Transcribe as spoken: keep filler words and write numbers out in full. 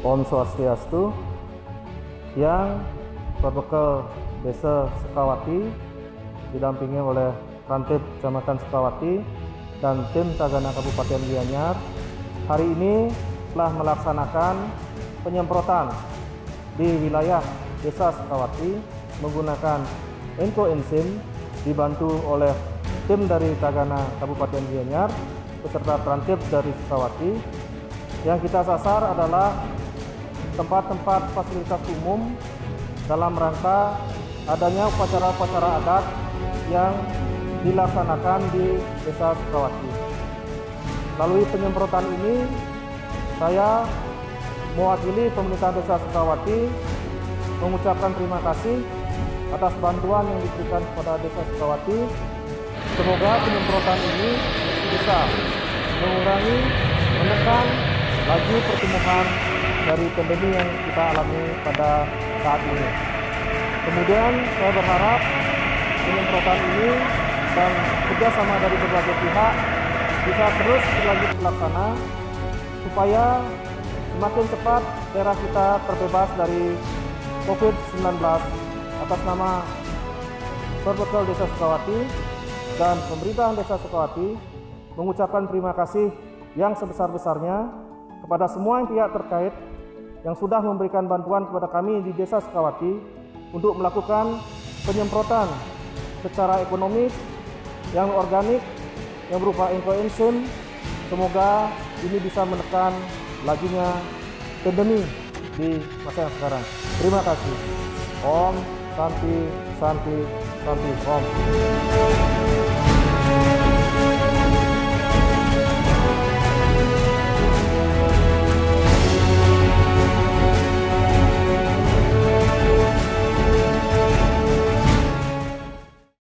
Om Swastiastu, yang berbekal Desa Sukawati didampingi oleh Rantip Kecamatan Sukawati dan tim Tagana Kabupaten Gianyar hari ini telah melaksanakan penyemprotan di wilayah Desa Sukawati menggunakan Enko-Enzim dibantu oleh tim dari Tagana Kabupaten Gianyar beserta Rantip dari Sukawati. Yang kita sasar adalah tempat-tempat fasilitas umum dalam rangka adanya upacara-upacara adat yang dilaksanakan di Desa Sukawati. Melalui penyemprotan ini, saya mewakili pemerintah Desa Sukawati mengucapkan terima kasih atas bantuan yang diberikan kepada Desa Sukawati. Semoga penyemprotan ini bisa mengurangi, menekan laju pertumbuhan dari pandemi yang kita alami pada saat ini. Kemudian saya berharap penyemprotan ini dan kerjasama dari berbagai pihak bisa terus berlanjut terlaksana supaya semakin cepat daerah kita terbebas dari COVID sembilan belas. Atas nama Berbekal Desa Sukawati dan pemerintah Desa Sukawati mengucapkan terima kasih yang sebesar-besarnya kepada semua pihak terkait yang sudah memberikan bantuan kepada kami di Desa Sukawati untuk melakukan penyemprotan secara ekonomis yang organik yang berupa Enko-Enzim. Semoga ini bisa menekan lajunya pandemi di masa yang sekarang. Terima kasih. Om Santi Santi Santi Om.